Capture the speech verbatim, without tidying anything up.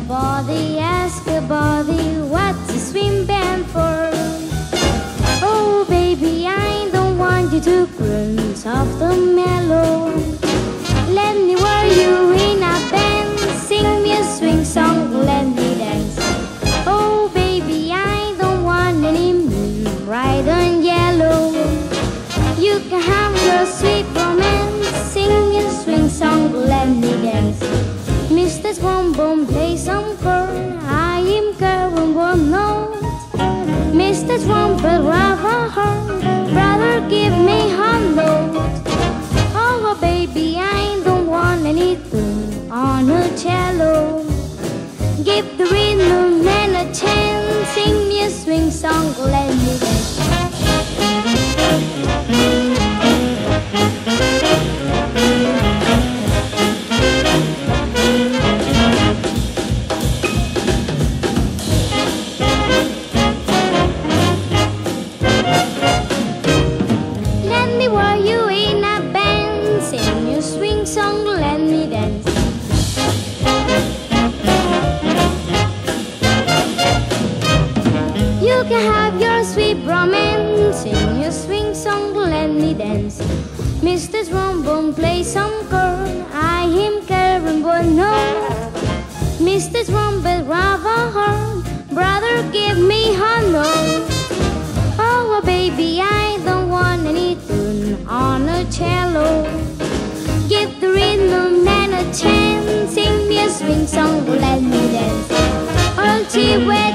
Body, ask a body, what's a swim band for? Oh baby, I don't want you to croon soft and mellow. Let me wear you in a band, sing me a swing song, let me dance. Oh baby, I don't want any moon, red and yellow. You can have your sweet romance, sing me a swing song, let me dance. Mister Trombone, play some chord, I am carrying one note. Mister Trumpet, grab a horn, brother, give me a note. Oh baby, I don't want any tune on a cello. Give the rhythm and a chance, sing me a swing song, let me dance. You can have your sweet romance, sing your swing song, let me dance. Mister Trombone, play some chord, I am carrying one note. Mister Trumpet, grab a horn, brother, give me a note. Oh baby, I don't want any tune on a cello. Give the rhythm and a chance, sing me a swing song, let me dance. All